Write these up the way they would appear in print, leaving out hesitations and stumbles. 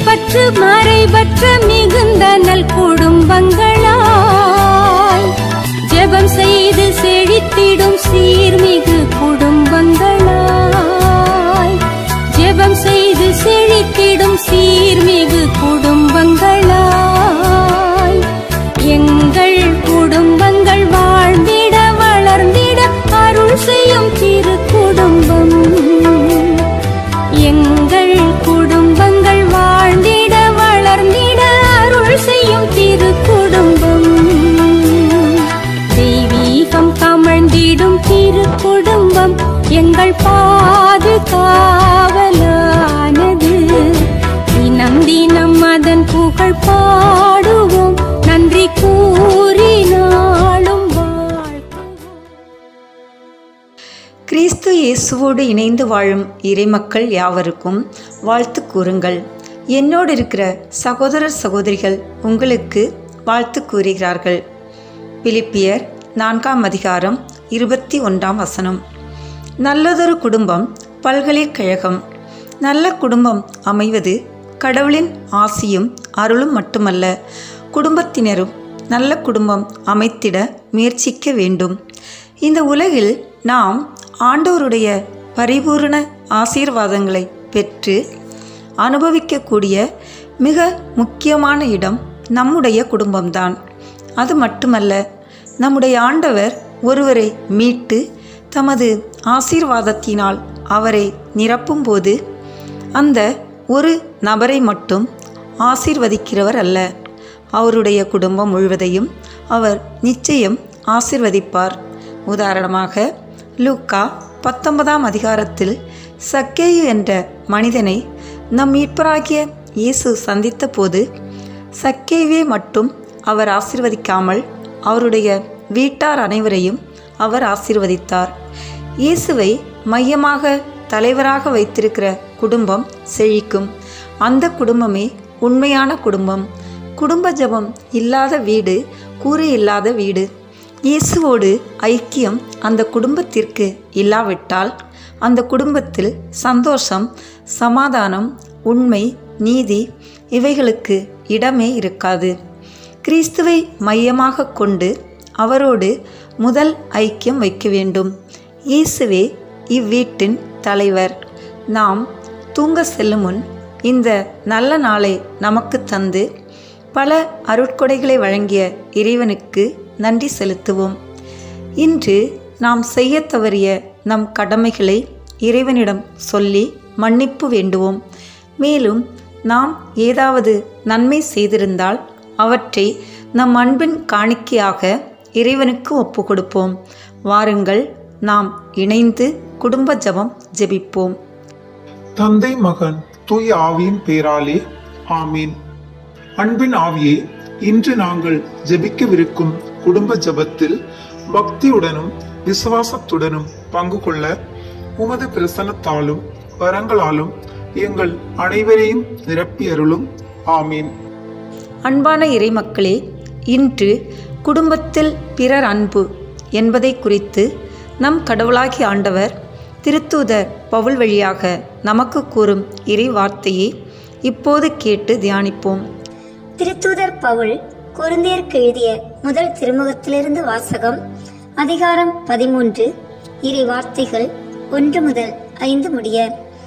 பற்று மறைபற்ற மிகுந்த நல் குடும்பங்களாய் ஜெபம் செய்து செழித்திடும் சீர்மிகு குடும்பங்களாய் ஜெபம் செய்து செழித்திடும் சீர்மிகு குடும்பங்களாய் எங்கள் குடும்பங்கள் வாழ்ந்திட வளர்ந்திட அருள் செய்யும் திரு குடும்பம் எங்கள் குடும்பங்கள் வாழ்ந்திட வளர்ந்திட அருள் செய்யும் திரு குடும்பம் தெய்வீகம் கமழ்ந்திடும் திரு குடும்பம் எங்கள் பாதுகாவலானது தினம் தினம் அதன் புகழ் பாடுவோம் நன்றி கூறி நாளும் வாழ்த்துவோம். கிறிஸ்து இயேசுவோடு இணைந்து வாழும் இறைமக்கள் யாவருக்கும் வாழ்த்து கூறுங்கள். என்னோடு இருக்கிற சகோதரர் சகோதரிகள் உங்களுக்கு வாழ்த்து கூறுகிறார்கள். பிலிப்பியர் 4:21 நல்லதொரு குடும்பம் பல்கலைக்கழகம். நல்ல குடும்பம் அமைவது கடவுளின் ஆசியும் அருளும் மட்டுமல்ல, குடும்பத்தினரும் நல்ல குடும்பம் அமைத்திட முயற்சிக்க வேண்டும். இந்த உலகில் நாம் ஆண்டவருடைய பரிபூரண ஆசீர்வாதங்களை பெற்று அனுபவிக்கக்கூடிய மிக முக்கியமான இடம் நம்முடைய குடும்பம்தான். அது மட்டுமல்ல, நம்முடைய ஆண்டவர் ஒருவரை மீட்டு தமது ஆசீர்வாதத்தினால் அவரை நிரப்பும்போது அந்த ஒரு நபரை மட்டும் ஆசீர்வதிக்கிறவர் அல்ல, அவருடைய குடும்பம் முழுவதையும் அவர் நிச்சயம் ஆசீர்வதிப்பார். உதாரணமாக லூக்கா 19 சக்கேயு என்ற மனிதனை நம் மீட்பராகிய இயேசு சந்தித்த போது சக்கேயுவை மட்டும் அவர் ஆசீர்வதிக்காமல் அவருடைய வீட்டார் அனைவரையும் அவர் ஆசீர்வதித்தார். இயேசுவை மையமாக தலைவராக வைத்திருக்கிற குடும்பம் செழிக்கும். அந்த குடும்பமே உண்மையான குடும்பம். குடும்ப ஜெபம் இல்லாத வீடு கூரை இல்லாத வீடு. இயேசுவோடு ஐக்கியம் அந்த குடும்பத்திற்கு இல்லாவிட்டால் அந்த குடும்பத்தில் சந்தோஷம், சமாதானம், உண்மை, நீதி இவைகளுக்கு இடமே இருக்காது. கிறிஸ்துவை மையமாக கொண்டு அவரோடு முதல் ஐக்கியம் வைக்க வேண்டும். இயேசுவே இவ்வீட்டின் தலைவர். நாம் தூங்க செல்லும் முன் இந்த நல்ல நாளை நமக்கு தந்து பல அருட்கொடைகளை வழங்கிய இறைவனுக்கு நன்றி செலுத்துவோம். இன்று நாம் செய்ய தவறிய நம் கடமைகளை இறைவனிடம் சொல்லி மன்னிப்பு வேண்டுவோம். மேலும் நாம் ஏதாவது நன்மை செய்திருந்தால் அவற்றை நம் அன்பின் காணிக்கையாக இறைவனுக்கு ஒப்பு கொடுப்போம். வாருங்கள், நாம் இணைந்து குடும்ப ஜெபம் ஜெபிப்போம். தந்தை, மகன், தூய ஆவியின் பேராலே ஆமீன். அன்பின் ஆவியே, இன்று நாங்கள் ஜெபிக்கவிருக்கும் குடும்ப ஜெபத்தில் பக்தியுடனும் விசுவாசத்துடனும் பங்கு கொள்ள உமது பிரசன்னத்தாலும் வரங்களாலும் எங்கள் அனைவரையும் நிரப்பி அருளும். ஆமீன். அன்பான இறைமக்களே, இன்று குடும்பத்தில் பிறர் அன்பு என்பதை குறித்து நம் கடவுளாகி ஆண்டவர் திருத்தூதர் பவுல் வழியாக நமக்கு கூறும் இறை வார்த்தையை இப்போது கேட்டு தியானிப்போம். திருத்தூதர் பவுல் கொரிந்தியருக்கு எழுதிய முதல் திருமுகத்திலிருந்து வாசகம். அதிகாரம் 13, இறை வார்த்தைகள் 1 முதல் 5 முடிய.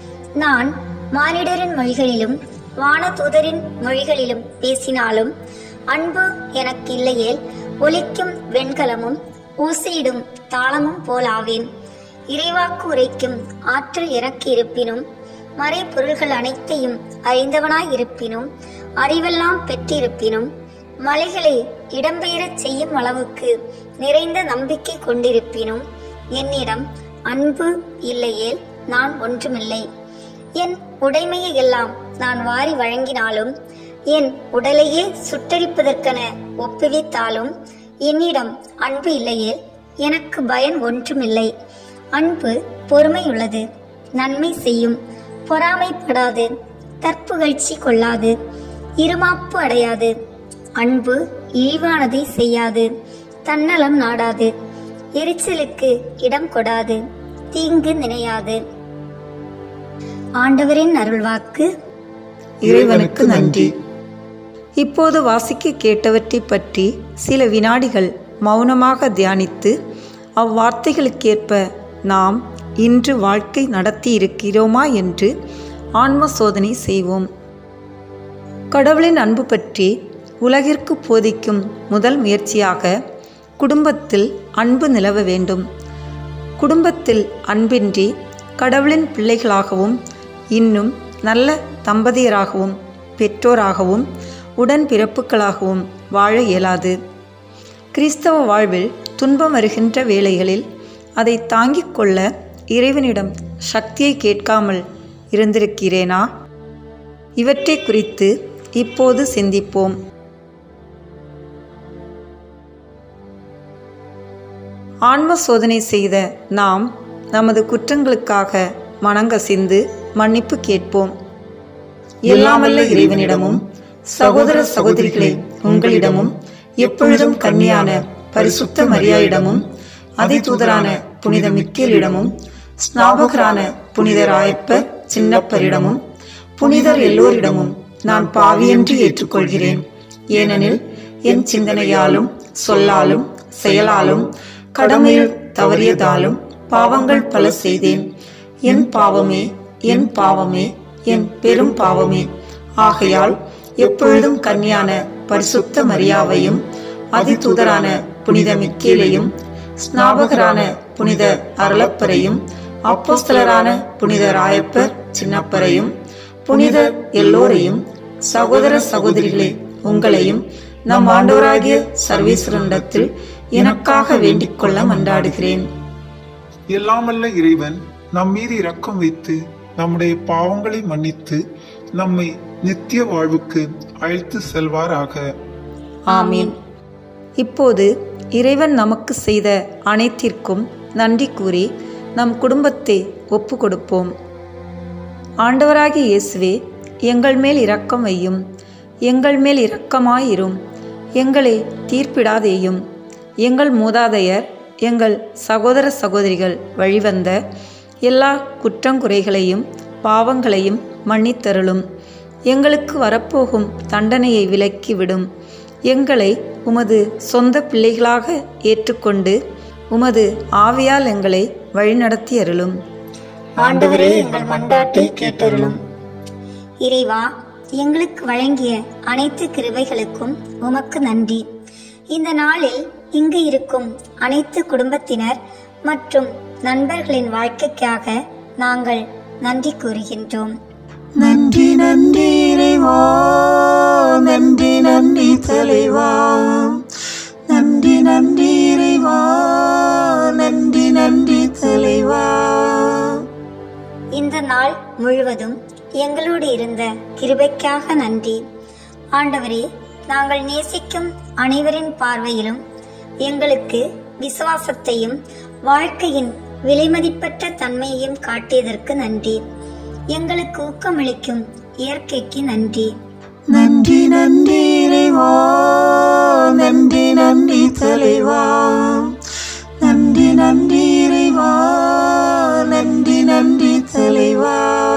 நான் மானிடரின் மொழிகளிலும் வானதூதரின் மொழிகளிலும் பேசினாலும் அன்பு எனக்கு இல்லையேல் ஒலிக்கும் வெண்கலமும் ஊசையிடும் தாளமும் போலாவேன். இறைவாக்கு உரைக்கும் ஆற்றல் எனக்கு இருப்பினும் மறைபொருள்கள் அனைத்தையும் அறிந்தவனாய் இருப்பினும் அறிவெல்லாம் பெற்றிருப்பினும் மலைகளை இடம்பெயரச் செய்யும் அளவுக்கு நிறைந்த நம்பிக்கை கொண்டிருப்பினும் என்னிடம் அன்பு இல்லையேல் நான் ஒன்றுமில்லை. என் உடைமையை எல்லாம் நான் வாரி வழங்கினாலும் என் உடலையே சுட்டரிப்பதற்கென ஒப்புவித்தாலும் என்னிடம் அன்பு இல்லையேல் எனக்கு பயன் ஒன்றுமில்லை. அன்பு பொறுமையுள்ளது, நன்மை செய்யும், பொறாமைப்படாது, தற்புகழ்ச்சி கொள்ளாது, இருமாப்பு அடையாது. அன்பு இழிவானதை செய்யாது, தன்னலம் நாடாது, எரிச்சலுக்கு இடம் கொடாது, தீங்கு நினையாது. ஆண்டவரின் அருள்வாக்கு. இறைவனுக்கு நன்றி. இப்போது வாசிக்க கேட்டவற்றை பற்றி சில வினாடிகள் மௌனமாக தியானித்து அவ்வார்த்தைகளுக்கேற்ப நாம் இன்று வாழ்க்கை நடத்தி இருக்கிறோமா என்று ஆன்ம சோதனை செய்வோம். கடவுளின் அன்பு பற்றி உலகிற்கு போதிக்கும் முதல் முயற்சியாக குடும்பத்தில் அன்பு நிலவ வேண்டும். குடும்பத்தில் அன்பின்றி கடவுளின் பிள்ளைகளாகவும் இன்னும் நல்ல தம்பதியராகவும் பெற்றோராகவும் உடன்பிறப்புகளாகவும் வாழ இயலாது. கிறிஸ்தவ வாழ்வில் துன்பம் வருகின்ற வேளைகளில் அதை தாங்கிக் கொள்ள இறைவனிடம் சக்தியை கேட்காமல் இருந்திருக்கிறேனா? இவற்றை குறித்து இப்போது சிந்திப்போம். ஆன்ம சோதனை செய்த நாம் நமது குற்றங்களுக்காக மனங்கசிந்து மன்னிப்பு கேட்போம். எல்லாமல்ல இறைவனிடமும் சகோதர சகோதரிகளே உங்களிடமும் எப்பொழுதும் கன்னியான பரிசுத்த மரியாயிடமும் அதிதூதரான புனித மிக்கேலிடமும் ஸ்நாபகரான புனித ராயப்பர் சின்னப்பரிடமும் புனிதர் எல்லோரிடமும் நான் பாவியென்று ஏற்றுக்கொள்கிறேன். ஏனெனில் என் சிந்தனையாலும் சொல்லாலும் செயலாலும் கடமையில் தவறியதாலும் பாவங்கள் பல செய்தேன். என் பாவமே, என் பாவமே, என் பெரும் பாவமே. ஆகையால் எப்பொழுதும் கன்னியான பரிசுத்த மரியாவையும் அதிதூதரான புனித மிக்கேலையும் ஸ்நாபகரான புனித அருளப்பரையும் அப்போஸ்தலரான புனித ராயப்பர் சின்னப்பரையும் புனிதர் எல்லோரையும் சகோதர சகோதரிகளே உங்களையும் நம் ஆண்டவராகிய சர்வேஸ்வரனிடத்தில் எனக்காக வேண்டிக் கொள்ள மன்றாடுகிறேன். எல்லாமல்ல இறைவன் நம் மீது இரக்கம் வைத்து நம்முடைய பாவங்களை மன்னித்து நம்மை நித்திய வாழ்வுக்கு அழைத்து செல்வாராக. ஆமீன். இப்போது இறைவன் நமக்கு செய்த அனைத்திற்கும் நன்றி கூறி நம் குடும்பத்தை ஒப்பு கொடுப்போம். ஆண்டவராகிய இயேசுவே, எங்கள் மேல் இரக்கம் வையும். எங்கள் மேல் இரக்கமாயிரும். எங்களை தீர்ப்பிடாதேயும். எங்கள் மூதாதையர் எங்கள் சகோதர சகோதரிகள் வழிவந்த எல்லா குற்றங்குறைகளையும் பாவங்களையும் மன்னித்தருளும். எங்களுக்கு வரப்போகும் தண்டனையை விலக்கிவிடும். எங்களை உமது சொந்த பிள்ளைகளாக ஏற்றுக்கொண்டு உமது ஆவியால் எங்களை வழிநடத்தி அருளும். ஆண்டவரே, எங்கள் மன்றாட்டை கேட்டருளும். இறைவா, எங்களுக்கு வழங்கிய அனைத்து கிருபைகளுக்கும் உமக்கு நன்றி. இந்த நாளில் இங்கு இருக்கும் அனைத்து குடும்பத்தினர் மற்றும் நண்பர்களின் வாழ்க்கைக்காக நாங்கள் நன்றி கூறுகின்றோம். நன்றி நன்றி இறைவா, நன்றி நன்றி தலைவா, நன்றி நன்றி இறைவா, நன்றி நன்றி தலைவா. இந்த நாள் முழுவதும் எங்களோடு இருந்த கிருபைக்காக நன்றி. ஆண்டவரே, நாங்கள் நேசிக்கும் அனைவரின் பார்வையிலும் எங்களுக்கு விசுவாசத்தையும் வாழ்க்கையின் விலைமதிப்பற்ற தன்மையையும் காட்டியதற்கு நன்றி. எங்களுக்கு ஊக்கமளிக்கும் இயற்கைக்கு நன்றி. நன்றி நன்றி இறைவா, நன்றி நன்றி தலைவா, நன்றி நன்றி இறைவா, நன்றி நன்றி தலைவா.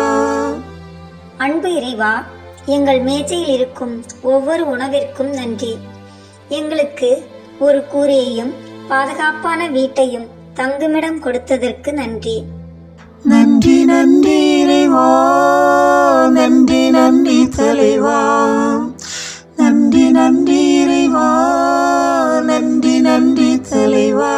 அன்பு இறைவா, எங்கள் மேஜையில் இருக்கும் ஒவ்வொரு உணவிற்கும் நன்றி. எங்களுக்கு ஒரு கூரையையும் பாதுகாப்பான வீட்டையும் தங்குமிடம் கொடுத்ததற்கு நன்றி. நன்றி நன்றி இறைவா, நன்றி நன்றி தலைவா, நன்றி நன்றி இறைவா, நன்றி நன்றி தலைவா.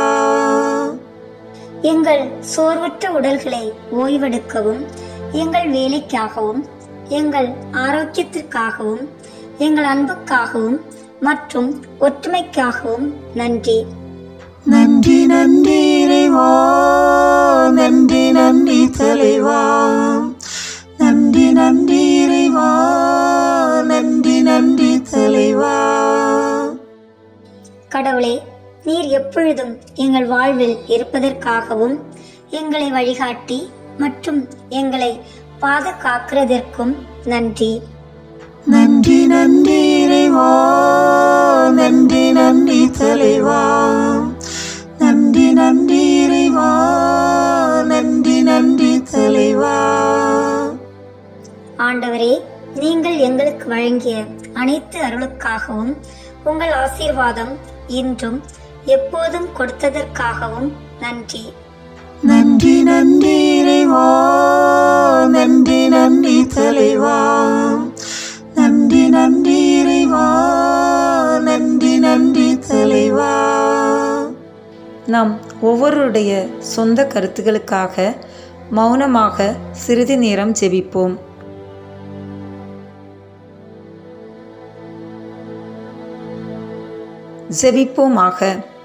எங்கள் சோர்வற்ற உடல்களை ஓய்வெடுக்கவும், எங்கள் வேலைக்காகவும், எங்கள் ஆரோக்கியத்திற்காகவும், எங்கள் அன்புக்காகவும் மற்றும் ஒற்றுமைக்காகவும் நன்றி. நன்றி நன்றி இறைவா, நன்றி நன்றி தலைவா, நன்றி நன்றி இறைவா, நன்றி நன்றி தலைவா. கடவுளே, நீர் எப்பொழுதும் எங்கள் வாழ்வில் இருப்பதற்காகவும் எங்களை வழிகாட்டி மற்றும் எங்களை பாதுகாக்கிறதற்கும் நன்றி. நன்றி நன்றி இறைவா, நன்றி நன்றி தலைவா, நன்றி நன்றி இறைவா, நன்றி நன்றி தலைவா. ஆண்டவரே, நீங்கள் எங்களுக்கு வழங்கிய அனைத்து அருளுக்காகவும் உங்கள் ஆசீர்வாதம் இன்றும் எப்போதும் கொடுத்ததற்காகவும் நன்றி. நன்றி நன்றி இறைவா, நன்றி நன்றி தலைவா, நன்றி நன்றி இறைவா, நன்றி நன்றி தலைவா. நாம் ஒவ்வொருடைய சொந்த கருத்துக்களுக்காக மௌனமாக சிறிது நேரம் ஜெபிப்போம். ஜெபிப்போமாக.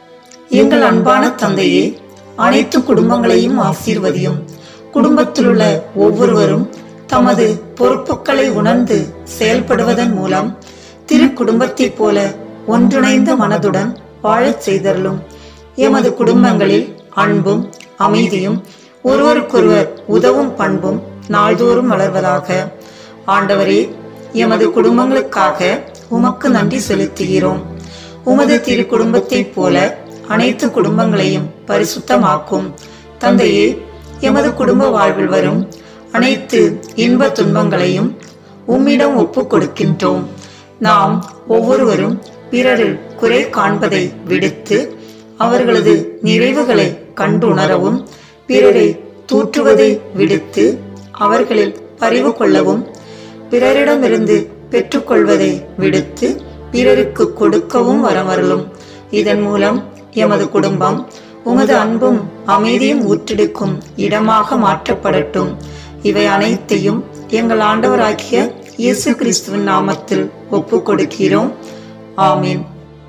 எங்கள் அன்பான தந்தையே, அனைத்து குடும்பங்களையும் ஆசீர்வதியும். குடும்பத்திலுள்ள ஒவ்வொருவரும் தமது பொறுப்புகளை உணர்ந்து செயல்படுவதன் மூலம் திரு குடும்பத்தைப் போல ஒன்றிணைந்த மனதுடன் வாழச் செய்தருளும். எமது குடும்பங்களில் அன்பும் அமைதியும் ஒருவருக்கொருவர் உதவும் பண்பும் நாள்தோறும் வளர்வதாக. ஆண்டவரே, எமது குடும்பங்களுக்காக உமக்கு நன்றி செலுத்துகிறோம். உமது திரு குடும்பத்தைப் போல அனைத்து குடும்பங்களையும் பரிசுத்தமாக்கும். தந்தையே, எமது குடும்ப வாழ்வில் வரும் அனைத்து இன்ப துன்பங்களையும் உம்மிடம் ஒப்புக் கொடுக்கின்றோம். நாம் ஒவ்வொருவரும் பிறரில் குறை காண்பதை விடுத்து அவர்களது நிறைவுகளை கண்டுணரவும், பிறரை தூற்றுவதை விடுத்து அவர்களில் பரிவு கொள்ளவும், பிறரிடமிருந்து பெற்றுக்கொள்வதை விடுத்து பிறருக்கு கொடுக்கவும் வரமருளும். இதன் மூலம் எமது குடும்பம் உமது அன்பும் அமைதியும் ஊற்றெடுக்கும் இடமாக மாற்றப்படட்டும். இவை அனைத்தையும் எங்கள் ஆண்டவராகிய இயேசு கிறிஸ்துவின் நாமத்தில் ஒப்புக் கொடுக்கிறோம். ஆமீன்.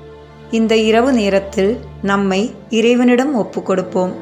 இந்த இரவு நேரத்தில் நம்மை இறைவனிடம் ஒப்புக் கொடுப்போம்.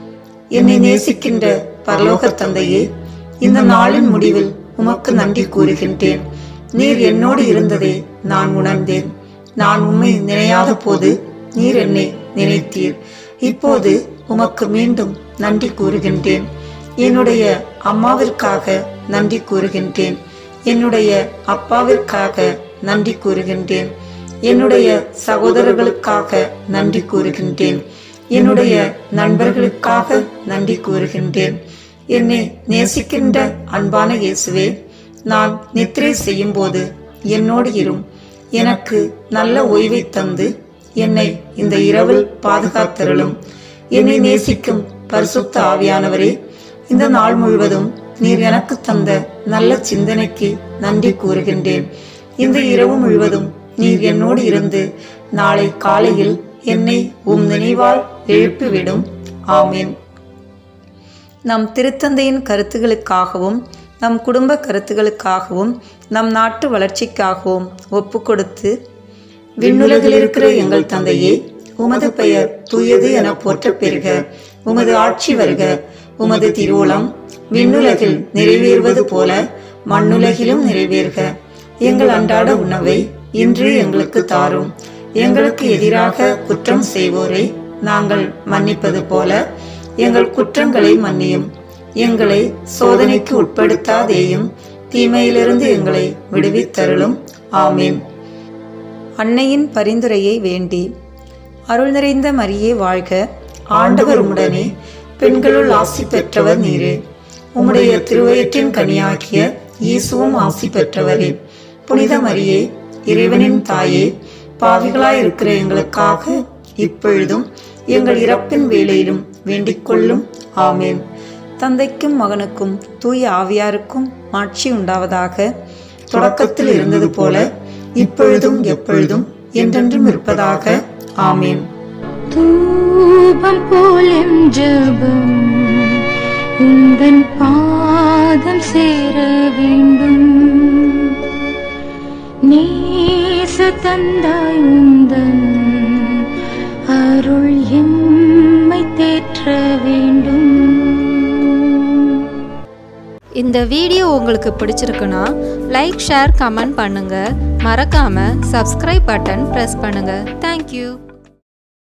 என்னை நேசிக்கின்ற பரலோக தந்தையே, இந்த நாளின் முடிவில் உமக்கு நன்றி கூறுகின்றேன். நீர் என்னோடு இருந்ததை நான் உணர்ந்தேன். நான் உம்மை நினையாத போது நீர் என்னை நினைத்தீர். இப்போது உமக்கு மீண்டும் நன்றி கூறுகின்றேன். என்னுடைய அம்மாவிற்காக நன்றி கூறுகின்றேன். என்னுடைய அப்பாவிற்காக நன்றி கூறுகின்றேன். என்னுடைய சகோதரர்களுக்காக நன்றி கூறுகின்றேன். என்னுடைய நண்பர்களுக்காக நன்றி கூறுகின்றேன். என்னை நேசிக்கின்ற அன்பான இயேசுவே, நான் நித்திரை செய்யும் போது என்னோடு இரும். எனக்கு நல்ல ஓய்வை தந்து என்னை இந்த இரவில் பாதுகாத்தருளும். என்னை நேசிக்கும் பரிசுத்த ஆவியானவரே, இந்த நாள் முழுவதும் நீர் எனக்கு தந்த நல்ல சிந்தனைக்கு நன்றி கூறுகின்றேன். இந்த இரவு முழுவதும் நீர் என்னோடு இருந்து நாளை காலையில் என்னை உம் நினைவால் எழுப்பிவிடும். ஆமீன். நம் திருத்தந்தையின் கருத்துகளுக்காகவும் நம் குடும்ப கருத்துகளுக்காகவும் நம் நாட்டு வளர்ச்சிக்காகவும் ஒப்பு கொடுத்து, விண்ணுலகில் இருக்கிற எங்கள் தந்தையே, உமது பெயர் தூயது என போற்ற பெறுக. உமது ஆட்சி வருக. உமது திருவுளம் விண்ணுலகில் நிறைவேறுவது போல மண்ணுலகிலும் நிறைவேறுக. எங்கள் அன்றாட உணவை இன்று எங்களுக்கு தாரும். எங்களுக்கு எதிராக குற்றம் செய்வோரை நாங்கள் மன்னிப்பது போல எங்கள் குற்றங்களை மன்னியும். எங்களை சோதனைக்கு உட்படுத்தாதேயும், தீமையிலிருந்து எங்களை விடுவித்தருளும். ஆமீன். அன்னையின் பரிந்துரையை வேண்டி, அருள் நிறைந்த மரியே வாழ்க, ஆண்டவர் உம்முடனே, பெண்களுள் ஆசி பெற்றவர் நீரே. உம்முடைய திருவயிற்றின் கனியாகிய இயேசுவும் ஆசி பெற்றவரே. புனித மரியே, இறைவனின் தாயே, பாவிகளாயிருக்கிற எங்களுக்காக இப்பொழுதும் எங்கள் இறப்பின் வேளையிலும் வேண்டிக் கொள்ளும். ஆமேன். தந்தைக்கும் மகனுக்கும் தூய ஆவியாருக்கும் ஆட்சி உண்டாவதாக. தொடக்கத்தில் இருந்தது போல இப்பொழுதும் எப்பொழுதும் என்றென்றும் இருப்பதாக. ஆமேன். தூபம் போலும் ஜெபம் உந்தன் பாதம் சேர வேண்டும். நேச தந்தாய் உந்தன் அருள் எம்மை தேற்ற வேண்டும். இந்த வீடியோ உங்களுக்கு பிடிச்சிருக்குன்னா லைக், ஷேர், கமெண்ட் பண்ணுங்க. மறக்காம சப்ஸ்கிரைப் பட்டன் பிரஸ் பண்ணுங்க. தேங்க்யூ.